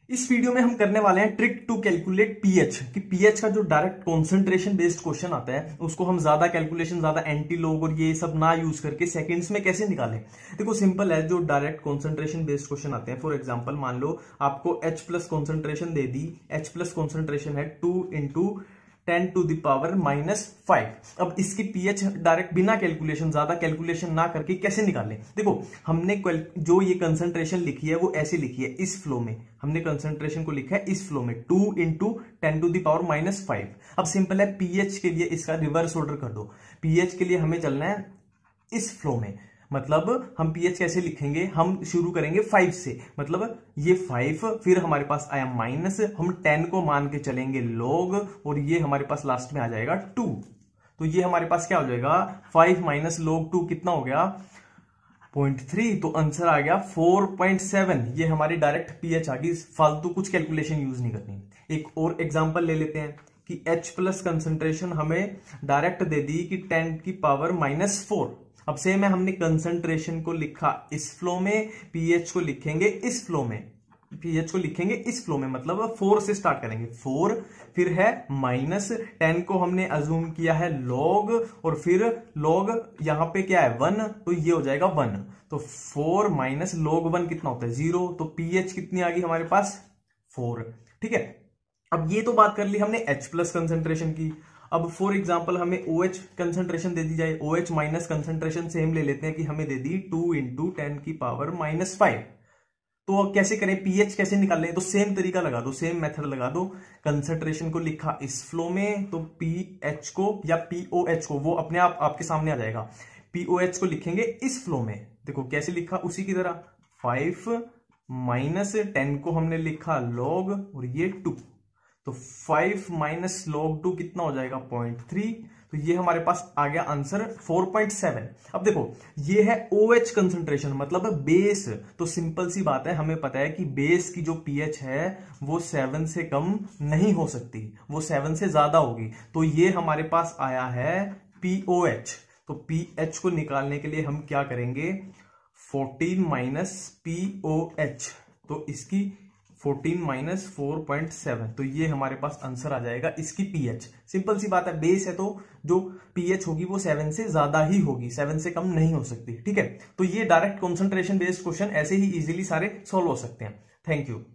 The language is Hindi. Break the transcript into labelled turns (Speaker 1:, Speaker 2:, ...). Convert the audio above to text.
Speaker 1: इस वीडियो में हम करने वाले हैं ट्रिक टू कैलकुलेट पीएच कि पीएच का जो डायरेक्ट कॉन्सेंट्रेशन बेस्ड क्वेश्चन आता है उसको हम ज्यादा कैलकुलेशन, ज्यादा एंटी लॉग और ये सब ना यूज करके सेकंड्स में कैसे निकालें। देखो सिंपल है, जो डायरेक्ट कॉन्सेंट्रेशन बेस्ड क्वेश्चन आते हैं, फॉर एग्जांपल मान लो आपको H प्लस कॉन्सेंट्रेशन दे दी, H प्लस कॉन्सेंट्रेशन है 2 इंटू 10 टू द पावर -5। अब इसकी पीएच डायरेक्ट बिना कैलकुलेशन, ज्यादा कैलकुलेशन ना करके कैसे निकालें। देखो हमने जो ये कंसंट्रेशन लिखी है वो ऐसे लिखी है, इस फ्लो में हमने कंसंट्रेशन को लिखा है इस फ्लो में 2 इंटू 10 टू द पावर -5। अब सिंपल है, पीएच के लिए इसका रिवर्स ऑर्डर कर दो। पीएच के लिए हमें चलना है इस फ्लो में, मतलब हम पीएच कैसे लिखेंगे, हम शुरू करेंगे 5 से, मतलब ये 5, फिर हमारे पास आया माइनस, हम 10 को मान के चलेंगे लॉग, और ये हमारे पास लास्ट में आ जाएगा 2। तो ये हमारे पास क्या हो जाएगा, 5 माइनस लॉग 2 कितना हो गया 0.3। तो आंसर आ गया 4.7। ये हमारी डायरेक्ट पीएच आ गई, फालतू कुछ कैलकुलेशन यूज नहीं करनी। एक और एग्जांपल ले लेते हैं कि H प्लस कंसंट्रेशन हमें डायरेक्ट दे दी कि 10 की पावर -4। अब सेम है, हमने कंसंट्रेशन को लिखा इस फ्लो में, पीएच को लिखेंगे इस फ्लो में, पीएच को लिखेंगे इस फ्लो में, मतलब 4 से स्टार्ट करेंगे, 4 फिर है माइनस 10 को हमने अज्यूम किया है लॉग, और फिर लॉग यहां पे क्या है 1, तो ये हो जाएगा 1। तो 4 माइनस लॉग 1 कितना होता है 0। तो पीएच कितनी आ गई हमारे पास 4। ठीक है, अब ये तो बात कर ली हमने H प्लस कंसंट्रेशन की। अब फॉर एग्जांपल हमें OH कंसंट्रेशन दे दी जाए, OH माइनस कंसंट्रेशन सेम ले लेते हैं कि हमें दे दी 2 इंटू 10 की पावर -5। तो अब कैसे करें, पीएच कैसे निकालें, तो सेम तरीका लगा दो, सेम मेथड लगा दो। कंसंट्रेशन को लिखा इस फ्लो में, तो पीएच को या पीओएच को, वो अपने आप आपके सामने आ जाएगा, पीओएच को लिखेंगे इस फ्लो में। देखो कैसे लिखा, उसी की तरह 5 माइनस 10 को हमने लिखा लॉग, और ये 2, तो 5 माइनस लॉग 2 कितना हो जाएगा 0.3। तो ये हमारे पास आ गया आंसर 4.7। अब देखो ये है OH कंसंट्रेशन, मतलब बेस। तो सिंपल सी बात है, हमें पता है कि बेस की जो पीएच है वो 7 से कम नहीं हो सकती, वो 7 से ज्यादा होगी। तो ये हमारे पास आया है POH। तो पीएच को निकालने के लिए हम क्या करेंगे, 14 माइनस POH, तो इसकी 14 माइनस 4.7, तो ये हमारे पास आंसर आ जाएगा इसकी पीएच। सिंपल सी बात है, बेस है तो जो पीएच होगी वो 7 से ज्यादा ही होगी, 7 से कम नहीं हो सकती। ठीक है, तो ये डायरेक्ट कॉन्सेंट्रेशन बेस्ड क्वेश्चन ऐसे ही इजीली सारे सॉल्व हो सकते हैं। Thank you.